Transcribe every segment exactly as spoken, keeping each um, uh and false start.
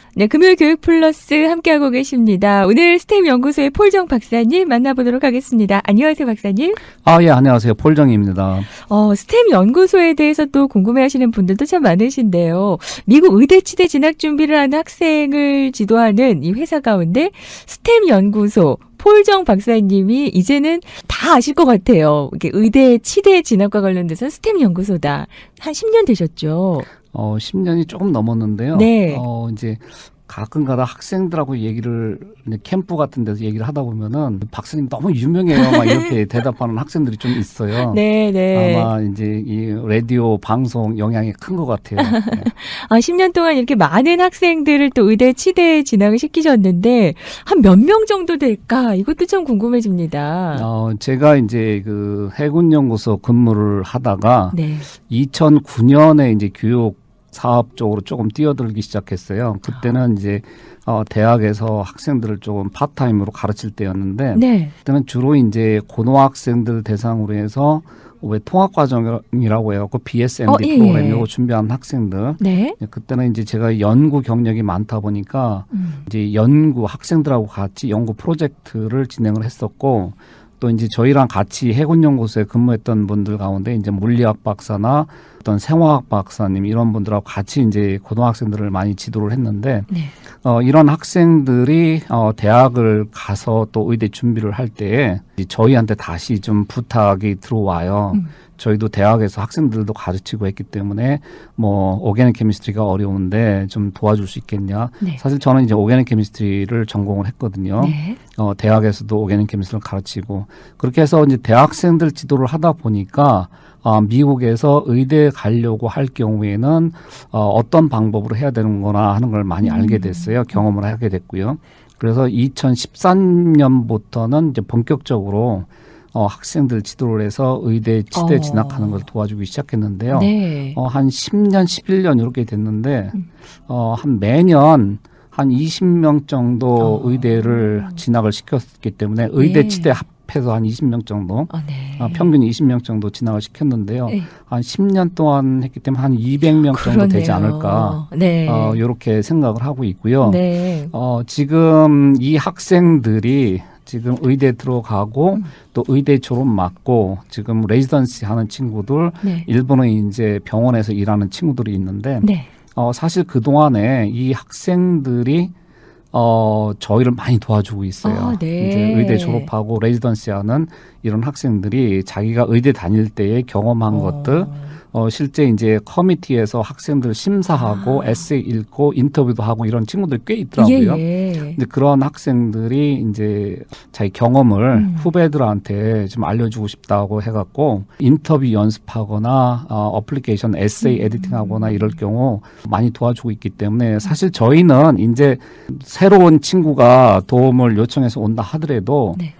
네, 금요일 교육 플러스 함께하고 계십니다. 오늘 스템 연구소의 폴정 박사님 만나보도록 하겠습니다. 안녕하세요, 박사님. 아, 예, 안녕하세요. 폴정입니다. 어, 스템 연구소에 대해서 또 궁금해하시는 분들도 참 많으신데요. 미국 의대 치대 진학 준비를 하는 학생을 지도하는 이 회사 가운데 스템 연구소 폴정 박사님이 이제는 다 아실 것 같아요. 이게 의대 치대 진학과 관련돼서 스템 연구소다. 한 십 년 되셨죠? 어, 십 년이 조금 넘었는데요. 네. 어, 이제 가끔가다 학생들하고 얘기를 캠프 같은 데서 얘기를 하다 보면은 박사님 너무 유명해요. 막 이렇게 대답하는 학생들이 좀 있어요. 네, 네. 아마 이제 이 라디오 방송 영향이 큰 것 같아요. 네. 아, 십 년 동안 이렇게 많은 학생들을 또 의대 치대에 진학을 시키셨는데 한 몇 명 정도 될까? 이것도 참 궁금해집니다. 어, 제가 이제 그 해군연구소 근무를 하다가 네. 이천구 년에 이제 교육 사업 쪽으로 조금 뛰어들기 시작했어요. 그때는 이제 어, 대학에서 학생들을 조금 파트타임으로 가르칠 때였는데 네. 그때는 주로 이제 고등학생들 대상으로 해서 왜 통합과정이라고 해요. 그 비에스엠디 어, 예, 프로그램으로 예. 준비한 학생들. 네. 그때는 이제 제가 연구 경력이 많다 보니까 음. 이제 연구 학생들하고 같이 연구 프로젝트를 진행을 했었고 또 이제 저희랑 같이 해군연구소에 근무했던 분들 가운데 이제 물리학 박사나 어떤 생화학 박사님 이런 분들하고 같이 이제 고등학생들을 많이 지도를 했는데 네. 어, 이런 학생들이 어, 대학을 가서 또 의대 준비를 할 때에 저희한테 다시 좀 부탁이 들어와요. 음. 저희도 대학에서 학생들도 가르치고 했기 때문에 뭐 오게닉 케미스트리가 어려운데 좀 도와줄 수 있겠냐. 네. 사실 저는 이제 오게닉 케미스트리를 전공을 했거든요. 네. 어, 대학에서도 오게닉 케미스트리를 가르치고 그렇게 해서 이제 대학생들 지도를 하다 보니까 어, 미국에서 의대 가려고 할 경우에는 어, 어떤 방법으로 해야 되는 거나 하는 걸 많이 알게 됐어요. 경험을 하게 됐고요. 그래서 이천십삼 년부터는 이제 본격적으로 어, 학생들 지도를 해서 의대 치대 어. 진학하는 걸 도와주기 시작했는데요. 네. 어, 한 십 년, 십일 년 이렇게 됐는데 음. 어, 한 매년 한 이십 명 정도 어. 의대를 진학을 시켰기 때문에 의대 네. 치대 합해서 한 이십 명 정도 어, 네. 어, 평균 이십 명 정도 진학을 시켰는데요. 네. 한 십 년 동안 했기 때문에 한 이백 명 정도 되지 그러네요. 않을까 네. 어, 이렇게 생각을 하고 있고요. 네. 어, 지금 이 학생들이 지금 의대 들어가고 음. 또 의대 졸업 맞고 지금 레지던시 하는 친구들 네. 일본에 이제 병원에서 일하는 친구들이 있는데 네. 어, 사실 그동안에 이 학생들이 어, 저희를 많이 도와주고 있어요. 아, 네. 이제 의대 졸업하고 레지던시 하는 이런 학생들이 자기가 의대 다닐 때에 경험한 어. 것들 어, 실제 이제 커미티에서 학생들 심사하고 아. 에세이 읽고 인터뷰도 하고 이런 친구들이 꽤 있더라고요. 예, 예. 근데 그런 학생들이 이제 자기 경험을 음. 후배들한테 좀 알려주고 싶다고 해갖고 인터뷰 연습하거나 어, 어플리케이션 에세이 음. 에디팅하거나 이럴 경우 많이 도와주고 있기 때문에 사실 저희는 이제 새로운 친구가 도움을 요청해서 온다 하더라도 네.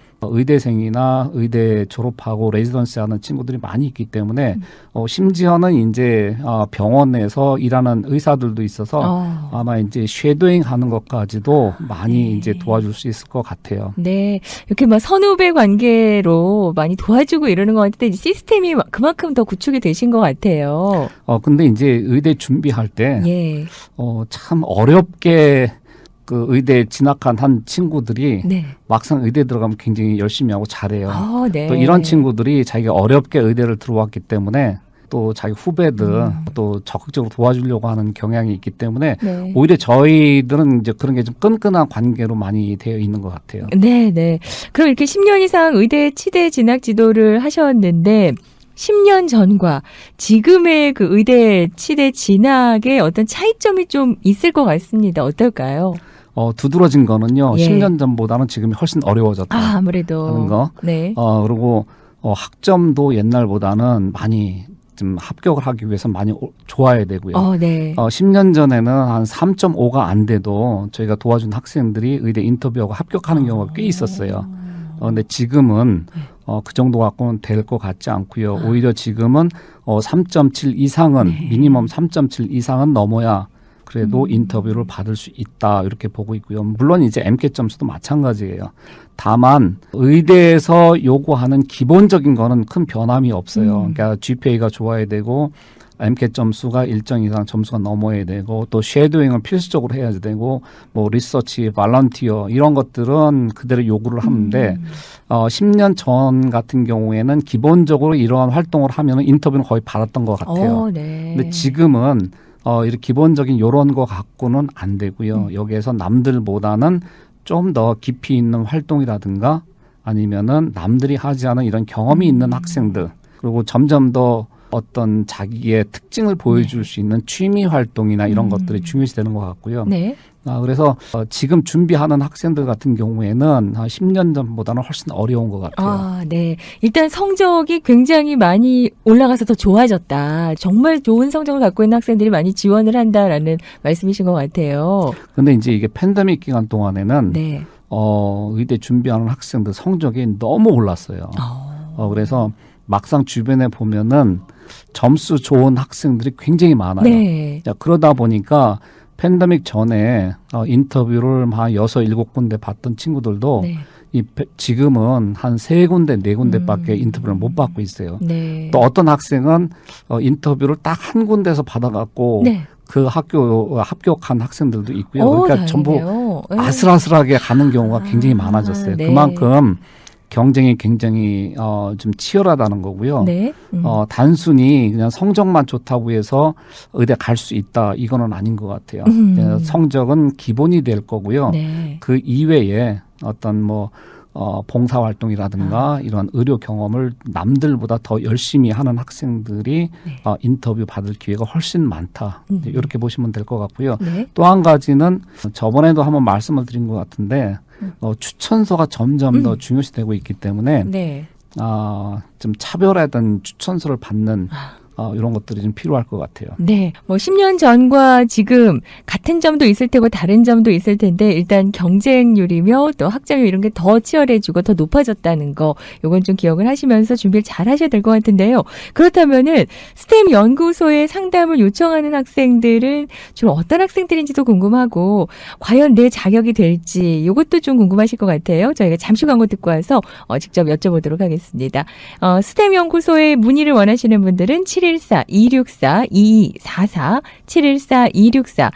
의대생이나 의대 졸업하고 레지던시 하는 친구들이 많이 있기 때문에 음. 어, 심지어는 이제 어, 병원에서 일하는 의사들도 있어서 어. 아마 이제 쉐도잉 하는 것까지도 많이 네. 이제 도와줄 수 있을 것 같아요. 네. 이렇게 막 선후배 관계로 많이 도와주고 이러는 것 같은데 시스템이 그만큼 더 구축이 되신 것 같아요. 어, 근데 이제 의대 준비할 때, 예. 어, 참 어렵게 그 의대 진학한 한 친구들이 네. 막상 의대 들어가면 굉장히 열심히 하고 잘해요. 아, 네. 또 이런 친구들이 자기가 어렵게 의대를 들어왔기 때문에 또 자기 후배들 음. 또 적극적으로 도와주려고 하는 경향이 있기 때문에 네. 오히려 저희들은 이제 그런 게 좀 끈끈한 관계로 많이 되어 있는 것 같아요. 네, 네. 그럼 이렇게 십 년 이상 의대 치대 진학 지도를 하셨는데 십 년 전과 지금의 그 의대 치대 진학의 어떤 차이점이 좀 있을 것 같습니다. 어떨까요? 어, 두드러진 거는요. 예. 십 년 전보다는 지금이 훨씬 어려워졌다 아, 아무래도 하는 거. 네. 어, 그리고 어, 학점도 옛날보다는 많이 좀 합격을 하기 위해서 많이 오, 좋아야 되고요. 어, 네. 어, 십 년 전에는 한 삼 점 오가 안 돼도 저희가 도와준 학생들이 의대 인터뷰하고 합격하는 경우가 꽤 있었어요. 어, 근데 지금은 어, 그 정도 갖고는 될 것 같지 않고요. 오히려 지금은 어, 삼 점 칠 이상은 네. 미니멈 삼 점 칠 이상은 넘어야 그래도 음. 인터뷰를 받을 수 있다 이렇게 보고 있고요. 물론 이제 엠캣 점수도 마찬가지예요. 다만 의대에서 요구하는 기본적인 거는 큰 변함이 없어요. 음. 그러니까 지피에이가 좋아야 되고 엠캣 점수가 일정 이상 점수가 넘어야 되고 또 쉐도잉을 필수적으로 해야 되고 뭐 리서치, 발런티어 이런 것들은 그대로 요구를 하는데 음. 어, 십 년 전 같은 경우에는 기본적으로 이러한 활동을 하면은 인터뷰는 거의 받았던 것 같아요. 어, 네. 근데 지금은 어, 이렇게 기본적인 요런 거 갖고는 안 되고요. 음. 여기에서 남들보다는 좀 더 깊이 있는 활동이라든가 아니면은 남들이 하지 않은 이런 경험이 음. 있는 학생들 그리고 점점 더 어떤 자기의 특징을 보여줄 네. 수 있는 취미 활동이나 이런 음. 것들이 중요시 되는 것 같고요. 네. 아, 그래서 어, 지금 준비하는 학생들 같은 경우에는 한 십 년 전보다는 훨씬 어려운 것 같아요. 아, 네. 일단 성적이 굉장히 많이 올라가서 더 좋아졌다. 정말 좋은 성적을 갖고 있는 학생들이 많이 지원을 한다라는 말씀이신 것 같아요. 근데 이제 이게 팬데믹 기간 동안에는 네. 어, 의대 준비하는 학생들 성적이 너무 올랐어요. 어. 어, 그래서 막상 주변에 보면은 점수 좋은 학생들이 굉장히 많아요. 네. 자, 그러다 보니까 팬데믹 전에 어, 인터뷰를 한 여섯, 일곱 군데 봤던 친구들도 네. 이 페- 지금은 한 세 군데, 네 군데밖에 음. 인터뷰를 못 받고 있어요. 네. 또 어떤 학생은 어, 인터뷰를 딱 한 군데서 받아갖고 네. 그 학교 합격한 학생들도 있고요. 오, 그러니까 전부 다행이네요. 네. 아슬아슬하게 가는 경우가 굉장히 아, 많아졌어요. 네. 그만큼 경쟁이 굉장히 어, 좀 치열하다는 거고요. 네. 음. 어, 단순히 그냥 성적만 좋다고 해서 의대 갈 수 있다 이거는 아닌 것 같아요. 음. 예, 성적은 기본이 될 거고요. 네. 그 이외에 어떤 뭐 어, 봉사활동이라든가 아. 이런 의료 경험을 남들보다 더 열심히 하는 학생들이 네. 어, 인터뷰 받을 기회가 훨씬 많다. 음. 이렇게 보시면 될 것 같고요. 네. 또 한 가지는 저번에도 한번 말씀을 드린 것 같은데 음. 어, 추천서가 점점 더 음. 중요시되고 있기 때문에 네. 아, 좀 차별화된 추천서를 받는 아. 어, 이런 것들이 좀 필요할 것 같아요. 네. 뭐 십 년 전과 지금 같은 점도 있을 테고 다른 점도 있을 텐데 일단 경쟁률이며 또 학점이 이런 게 더 치열해지고 더 높아졌다는 거 요건 좀 기억을 하시면서 준비를 잘 하셔야 될 것 같은데요. 그렇다면은 스템 연구소에 상담을 요청하는 학생들은 주로 어떤 학생들인지도 궁금하고 과연 내 자격이 될지 요것도 좀 궁금하실 것 같아요. 저희가 잠시 광고 듣고 와서 어, 직접 여쭤보도록 하겠습니다. 어, 스템 연구소에 문의를 원하시는 분들은 칠일사 이육사 이이사사 칠일사 이육사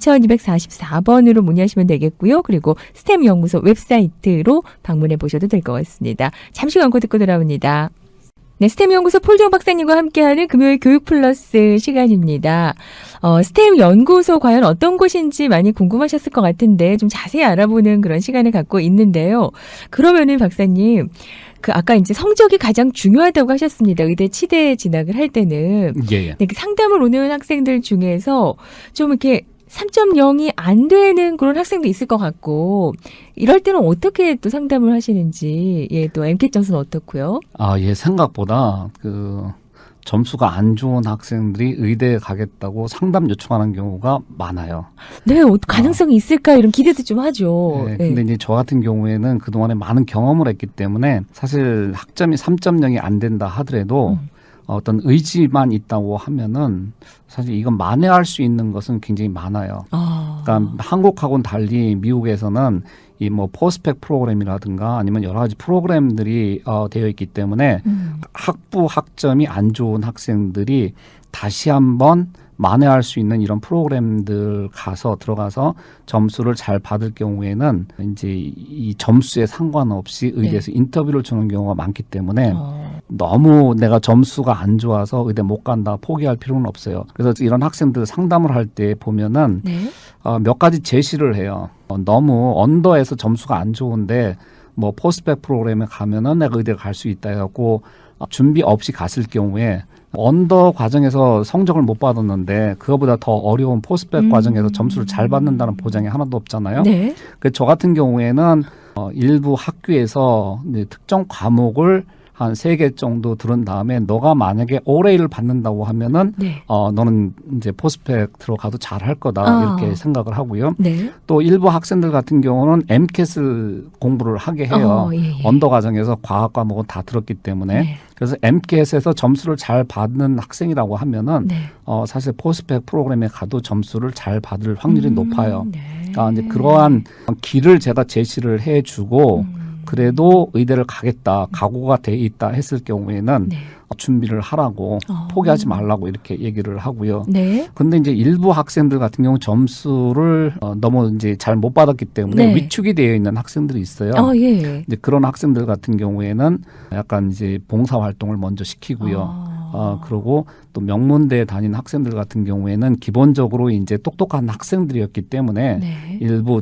이이사사 번으로 문의하시면 되겠고요. 그리고 스템 연구소 웹사이트로 방문해 보셔도 될 것 같습니다. 잠시 광고 듣고 돌아옵니다. 네, 스템 연구소 폴정 박사님과 함께하는 금요일 교육 플러스 시간입니다. 어, 스템 연구소 과연 어떤 곳인지 많이 궁금하셨을 것 같은데 좀 자세히 알아보는 그런 시간을 갖고 있는데요. 그러면은 박사님, 그 아까 이제 성적이 가장 중요하다고 하셨습니다. 의대 치대 진학을 할 때는. 예, 예. 네, 그 상담을 오는 학생들 중에서 좀 이렇게 삼 점 영이 안 되는 그런 학생도 있을 것 같고 이럴 때는 어떻게 또 상담을 하시는지 예, 또 엠캣 점수는 어떻고요? 아, 예, 생각보다 그 점수가 안 좋은 학생들이 의대에 가겠다고 상담 요청하는 경우가 많아요. 네, 어, 가능성이 있을까 이런 기대도 좀 하죠. 네, 네. 근데 이제 저 같은 경우에는 그동안에 많은 경험을 했기 때문에 사실 학점이 삼 점 영이 안 된다 하더라도 음. 어떤 의지만 있다고 하면은 사실 이건 만회할 수 있는 것은 굉장히 많아요. 아. 그러니까 한국하고는 달리 미국에서는 이 뭐 포스펙 프로그램이라든가 아니면 여러 가지 프로그램들이 어, 되어 있기 때문에 음. 학부 학점이 안 좋은 학생들이 다시 한번 만회할 수 있는 이런 프로그램들 가서 들어가서 점수를 잘 받을 경우에는 이제 이 점수에 상관없이 의대에서 네. 인터뷰를 주는 경우가 많기 때문에 어. 너무 내가 점수가 안 좋아서 의대 못 간다 포기할 필요는 없어요. 그래서 이런 학생들 상담을 할 때 보면은 네. 어, 몇 가지 제시를 해요. 어, 너무 언더에서 점수가 안 좋은데 뭐 포스펙 프로그램에 가면은 내가 의대 갈 수 있다 해갖고 준비 없이 갔을 경우에 언더 과정에서 성적을 못 받았는데 그거보다 더 어려운 포스펙 음. 과정에서 점수를 잘 받는다는 보장이 하나도 없잖아요. 네. 그 저 같은 경우에는 어, 일부 학교에서 이제 특정 과목을 한 세 개 정도 들은 다음에 너가 만약에 오레이를 받는다고 하면은 네. 어 너는 이제 포스펙 들어가도 잘할 거다 아. 이렇게 생각을 하고요. 네. 또 일부 학생들 같은 경우는 엠캣을 공부를 하게 해요. 어, 예, 예. 언더 과정에서 과학 과목은 다 들었기 때문에 네. 그래서 엠캣에서 점수를 잘 받는 학생이라고 하면은 네. 어 사실 포스펙 프로그램에 가도 점수를 잘 받을 확률이 음, 높아요. 네. 그러니까 이제 그러한 길을 제가 제시를 해주고 음. 그래도 의대를 가겠다, 각오가 돼 있다 했을 경우에는 네. 준비를 하라고 어. 포기하지 말라고 이렇게 얘기를 하고요. 네. 근데 이제 일부 학생들 같은 경우 점수를 어, 너무 이제 잘 못 받았기 때문에 네. 위축이 되어 있는 학생들이 있어요. 아, 예. 이제 그런 학생들 같은 경우에는 약간 이제 봉사 활동을 먼저 시키고요. 아. 어, 그리고 또 명문대에 다니는 학생들 같은 경우에는 기본적으로 이제 똑똑한 학생들이었기 때문에 네. 일부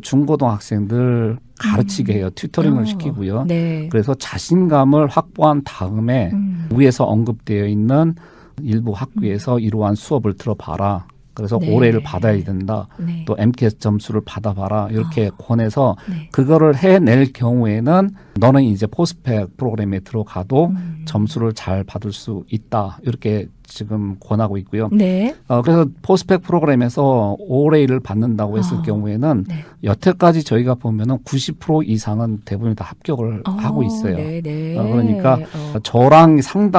중고등학생들 가르치게 해요. 튜터링을 어. 시키고요. 네. 그래서 자신감을 확보한 다음에 음. 위에서 언급되어 있는 일부 학교에서 이러한 수업을 들어봐라. 그래서 네. 올해를 받아야 된다. 네. 또 엠캣 점수를 받아봐라. 이렇게 아. 권해서 네. 그거를 해낼 경우에는 너는 이제 포스펙 프로그램에 들어가도 음. 점수를 잘 받을 수 있다. 이렇게 지금 권하고 있고요. 네. 어, 그래서 포스펙 프로그램에서 오레이를 받는다고 했을 아. 경우에는 네. 여태까지 저희가 보면은 구십 퍼센트 이상은 대부분 다 합격을 어, 하고 있어요. 네, 네. 어, 그러니까 어. 저랑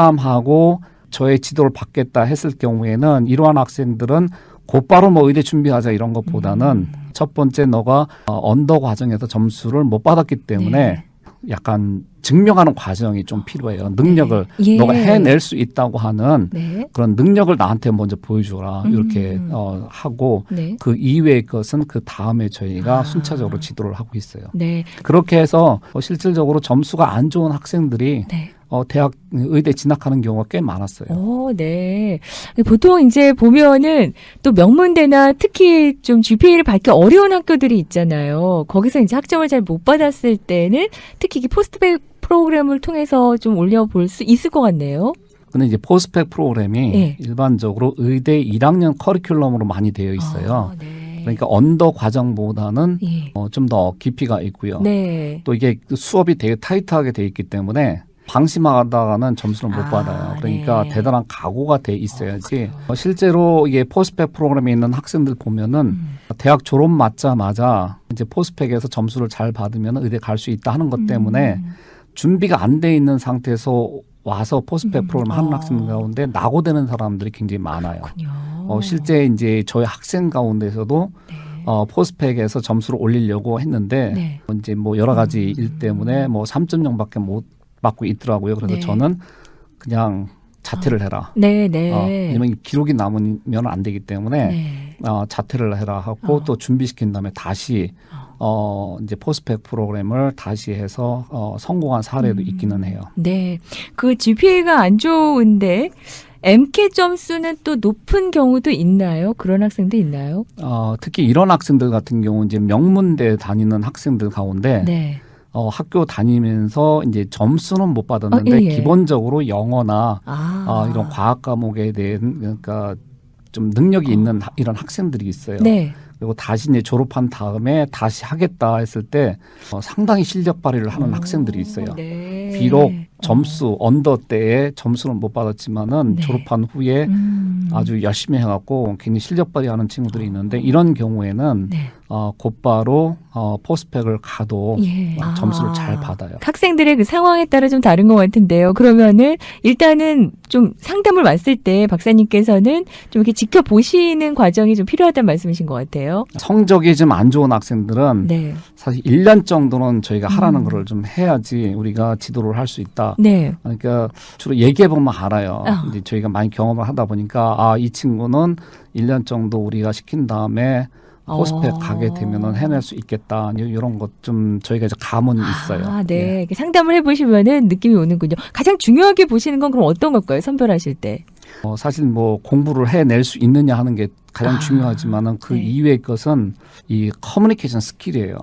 상담하고 저의 지도를 받겠다 했을 경우에는 이러한 학생들은 곧바로 뭐 의대 준비하자 이런 것보다는 음. 첫 번째 너가 어, 언더 과정에서 점수를 못 받았기 때문에 네. 약간 증명하는 과정이 좀 필요해요. 능력을 네. 예. 너가 해낼 수 있다고 하는 네. 그런 능력을 나한테 먼저 보여줘라. 음. 이렇게 어, 하고 네. 그 이외의 것은 그 다음에 저희가 아. 순차적으로 지도를 하고 있어요. 네. 그렇게 해서 어, 실질적으로 점수가 안 좋은 학생들이 네. 어, 대학 의대 진학하는 경우가 꽤 많았어요. 오, 네. 보통 이제 보면은 또 명문대나 특히 좀 지피에이를 받기 어려운 학교들이 있잖아요. 거기서 이제 학점을 잘 못 받았을 때는 특히 이 포스트백 프로그램을 통해서 좀 올려볼 수 있을 것 같네요. 근데 이제 포스펙 프로그램이 예. 일반적으로 의대 일 학년 커리큘럼으로 많이 되어 있어요. 아, 네. 그러니까 언더 과정보다는 예. 어, 좀 더 깊이가 있고요. 네. 또 이게 수업이 되게 타이트하게 돼 있기 때문에 방심하다가는 점수를 못 아, 받아요. 그러니까 네. 대단한 각오가 돼 있어야지. 어, 어, 실제로 이게 포스펙 프로그램에 있는 학생들 보면은 음. 대학 졸업 맞자마자 이제 포스펙에서 점수를 잘 받으면 의대 갈 수 있다 하는 것 때문에 음. 준비가 안 돼 있는 상태에서 와서 포스펙 음. 프로그램 하는 어. 학생 가운데 낙오되는 사람들이 굉장히 많아요. 그렇군요. 어, 실제 이제 저희 학생 가운데서도 네. 어, 포스펙에서 점수를 올리려고 했는데 네. 이제 뭐 여러 가지 음. 일 때문에 뭐 삼 점 영밖에 못 받고 있더라고요. 그래서 네. 저는 그냥 자퇴를 해라. 네, 네. 어, 왜냐면 기록이 남으면 안 되기 때문에 네. 어, 자퇴를 해라 하고 어. 또 준비시킨 다음에 다시 어, 이제 포스펙 프로그램을 다시 해서 어, 성공한 사례도 음. 있기는 해요. 네. 그 지피에이가 안 좋은데 엠캣 점수는 또 높은 경우도 있나요? 그런 학생도 있나요? 어, 특히 이런 학생들 같은 경우 이제 명문대 다니는 학생들 가운데 네. 어, 학교 다니면서 이제 점수는 못 받았는데 어, 예, 예. 기본적으로 영어나 아. 어, 이런 과학 과목에 대한 그러니까 좀 능력이 있는 하- 이런 학생들이 있어요. 네. 그리고 다시 이제 졸업한 다음에 다시 하겠다 했을 때 어, 상당히 실력 발휘를 하는 오, 학생들이 있어요. 네. 비록 어. 점수 언더 때에 점수는 못 받았지만은 네. 졸업한 후에 음. 아주 열심히 해갖고 굉장히 실력 발휘하는 친구들이 있는데 이런 경우에는 네. 어, 곧바로 어, 포스펙을 가도 예. 어, 점수를 아. 잘 받아요. 학생들의 그 상황에 따라 좀 다른 것 같은데요. 그러면은 일단은 좀 상담을 왔을 때 박사님께서는 좀 이렇게 지켜보시는 과정이 좀 필요하다는 말씀이신 것 같아요. 성적이 좀 안 좋은 학생들은 네. 사실 일 년 정도는 저희가 하라는 음. 거를 좀 해야지 우리가 지도를 할 수 있다. 네. 그러니까 주로 얘기해 보면 알아요. 어. 이제 저희가 많이 경험을 하다 보니까 아, 이 친구는 일 년 정도 우리가 시킨 다음에 포스펙 어. 가게 되면은 해낼 수 있겠다. 이런 것 좀 저희가 이제 감은 있어요. 아, 네. 예. 이렇게 상담을 해보시면은 느낌이 오는군요. 가장 중요하게 보시는 건 그럼 어떤 걸까요? 선별하실 때. 어, 사실 뭐 공부를 해낼 수 있느냐 하는 게 가장 아, 중요하지만은 그 네. 이외의 것은 이 커뮤니케이션 스킬이에요.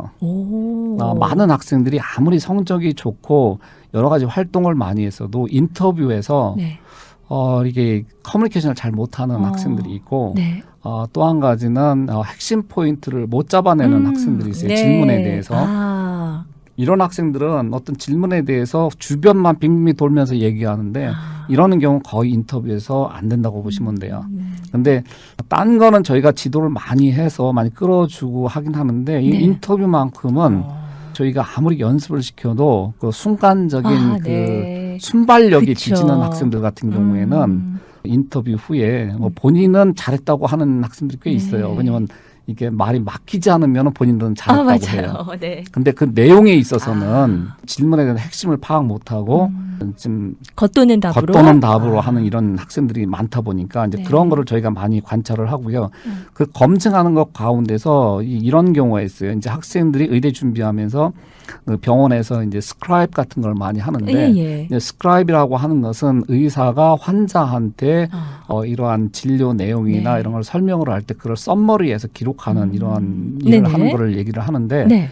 오. 아, 많은 학생들이 아무리 성적이 좋고 여러 가지 활동을 많이 했어도 인터뷰에서 네. 어, 이게 커뮤니케이션을 잘 못하는 어. 학생들이 있고 네. 어, 또 한 가지는 어, 핵심 포인트를 못 잡아내는 음, 학생들이 있어요. 네. 질문에 대해서. 아. 이런 학생들은 어떤 질문에 대해서 주변만 빙빙 돌면서 얘기하는데 아. 이러는 경우 거의 인터뷰에서 안 된다고 보시면 돼요. 음. 근데 딴 거는 저희가 지도를 많이 해서 많이 끌어주고 하긴 하는데 이 네. 인터뷰만큼은 어. 저희가 아무리 연습을 시켜도 그 순간적인 아, 그 네. 순발력이 그쵸. 뒤지는 학생들 같은 경우에는 음. 인터뷰 후에 뭐 본인은 잘했다고 하는 학생들이 꽤 있어요. 네. 왜냐하면 이게 말이 막히지 않으면 본인들은 잘했다고 아, 해요. 맞아요. 네. 근데 그 내용에 있어서는 아. 질문에 대한 핵심을 파악 못하고 음. 좀 겉도는 답으로 겉도는 답으로 아. 하는 이런 학생들이 많다 보니까 이제 네. 그런 거를 저희가 많이 관찰을 하고요. 음. 그 검증하는 것 가운데서 이- 이런 경우가 있어요. 이제 학생들이 의대 준비하면서 그 병원에서 이제 스크라이브 같은 걸 많이 하는데 예, 예. 이제 스크라이브라고 하는 것은 의사가 환자한테 아. 어, 이러한 진료 내용이나 네. 이런 걸 설명을 할 때 그걸 썸머리에서 기록하는 음. 이러한 일을 네네. 하는 거를 얘기를 하는데 네.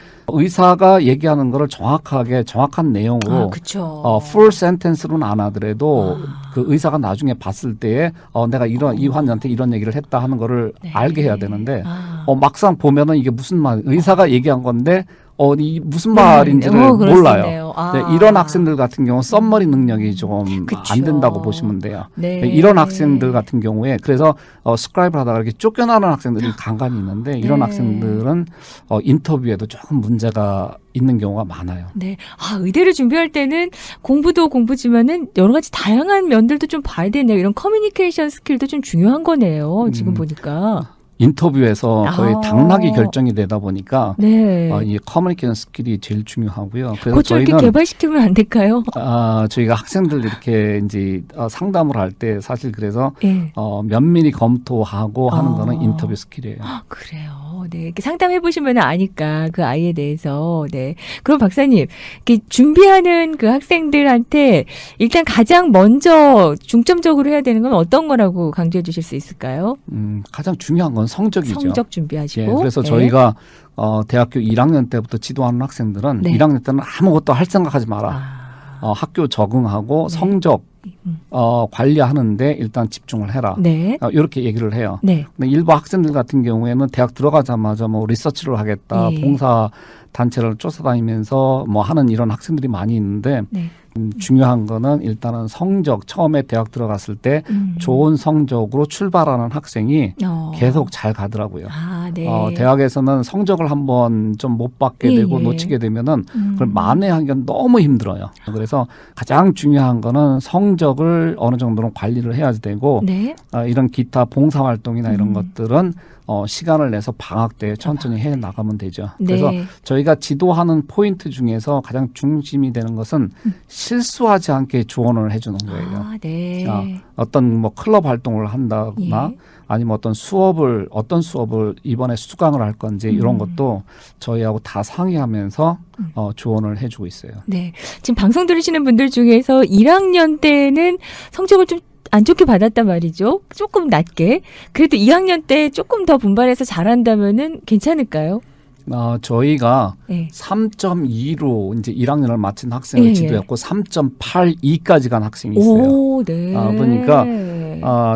의사가 얘기하는 거를 정확하게 정확한 내용으로 아, 그렇죠. 어, full sentence로는 안 하더라도 아. 그 의사가 나중에 봤을 때에 어, 내가 이런 이 환자한테 이런 얘기를 했다 하는 거를 네. 알게 해야 되는데 아. 어, 막상 보면은 이게 무슨 말 의사가 얘기한 건데 어, 이 무슨 네. 말인지를 어, 그럴 수 몰라요. 있네요. 아. 네, 이런 학생들 같은 경우 썸머리 능력이 좀 안 그쵸. 된다고 보시면 돼요. 네. 네, 이런 학생들 같은 경우에 그래서 어, 스크라이브를 하다가 이렇게 쫓겨나는 학생들이 간간히 있는데 이런 네. 학생들은 어, 인터뷰에도 조금 문제가 있는 경우가 많아요. 네. 아, 의대를 준비할 때는 공부도 공부지만은 여러 가지 다양한 면들도 좀 봐야 되네요. 이런 커뮤니케이션 스킬도 좀 중요한 거네요. 지금 음. 보니까. 인터뷰에서 거의 아. 당락이 결정이 되다 보니까 네. 어, 이 커뮤니케이션 스킬이 제일 중요하고요. 그래서 그것 좀 이렇게 저희는 개발시키면 안 될까요? 아, 저희가 학생들 이렇게 이제 어, 상담을 할 때 사실 그래서 예. 어, 면밀히 검토하고 하는 아. 거는 인터뷰 스킬이에요. 아, 그래요. 네. 이렇게 상담해 보시면 아니까 그 아이에 대해서. 네. 그럼 박사님, 이렇게 준비하는 그 학생들한테 일단 가장 먼저 중점적으로 해야 되는 건 어떤 거라고 강조해 주실 수 있을까요? 음, 가장 중요한 건 성적이죠. 성적 준비하시고. 예, 그래서 네. 저희가 어, 대학교 일 학년 때부터 지도하는 학생들은 네. 일 학년 때는 아무것도 할 생각하지 마라. 아. 어, 학교 적응하고 네. 성적 음. 어, 관리하는데 일단 집중을 해라. 네. 어, 이렇게 얘기를 해요. 네. 근데 일부 학생들 같은 경우에는 대학 들어가자마자 뭐 리서치를 하겠다, 예. 봉사 단체를 쫓아다니면서 뭐 하는 이런 학생들이 많이 있는데 네. 음, 중요한 거는 일단은 성적 처음에 대학 들어갔을 때 음. 좋은 성적으로 출발하는 학생이 어. 계속 잘 가더라고요. 아, 네. 어, 대학에서는 성적을 한번 좀 못 받게 예, 되고 예. 놓치게 되면은 음. 그걸 만회하기가 너무 힘들어요. 그래서 가장 중요한 거는 성적을 어느 정도는 관리를 해야 되고 네. 어, 이런 기타 봉사 활동이나 이런 음. 것들은 어, 시간을 내서 방학 때 천천히 해 나가면 되죠. 그래서 네. 저희가 지도하는 포인트 중에서 가장 중심이 되는 것은 음. 실수하지 않게 조언을 해주는 거예요. 아, 네. 아, 어떤 뭐 클럽 활동을 한다거나 예. 아니면 어떤 수업을 어떤 수업을 이번에 수강을 할 건지 이런 음. 것도 저희하고 다 상의하면서 음. 어, 조언을 해주고 있어요. 네. 지금 방송 들으시는 분들 중에서 일 학년 때는 성적을 좀 안 좋게 받았단 말이죠. 조금 낮게. 그래도 이 학년 때 조금 더 분발해서 잘한다면은 괜찮을까요? 어, 저희가 네. 삼 점 이로 이제 일 학년을 마친 학생을 예, 예. 지도했고 삼 점 팔이까지 간 학생이 있어요. 오, 네. 아, 그러니까 어,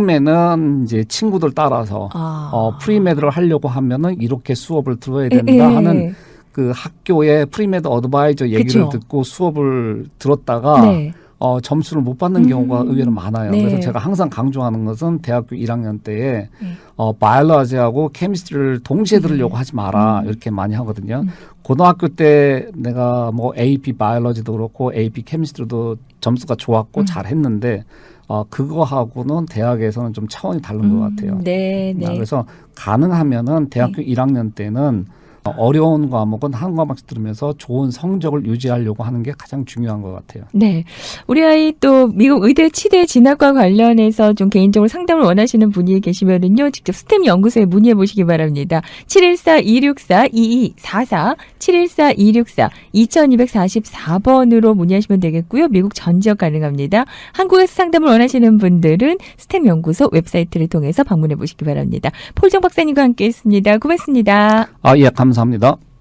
처음에는 이제 친구들 따라서 아. 어, 프리메드를 하려고 하면은 이렇게 수업을 들어야 예, 된다 예. 하는 그 학교의 프리메드 어드바이저 얘기를 그쵸. 듣고 수업을 들었다가 네. 어, 점수를 못 받는 음. 경우가 의외로 많아요. 네. 그래서 제가 항상 강조하는 것은 대학교 일 학년 때에 네. 어, 바이올로지하고 케미스트리를 동시에 네. 들으려고 하지 마라. 음. 이렇게 많이 하거든요. 음. 고등학교 때 내가 뭐 에이피 바이올로지도 그렇고 에이피 케미스트리도 점수가 좋았고 음. 잘했는데 어, 그거하고는 대학에서는 좀 차원이 다른 것 같아요. 네, 네. 아, 그래서 가능하면은 대학교 일 학년 때는 어, 어려운 과목은 한 과목씩 들으면서 좋은 성적을 유지하려고 하는 게 가장 중요한 것 같아요. 네. 우리 아이 또 미국 의대 치대 진학과 관련해서 좀 개인적으로 상담을 원하시는 분이 계시면은요, 직접 스템 연구소에 문의해 보시기 바랍니다. 칠일사 이육사 이이사사, 칠일사 이육사 이이사사 번으로 문의하시면 되겠고요. 미국 전 지역 가능합니다. 한국에서 상담을 원하시는 분들은 스템 연구소 웹사이트를 통해서 방문해 보시기 바랍니다. 폴정 박사님과 함께 했습니다. 고맙습니다. 아, 예, 감사합니다.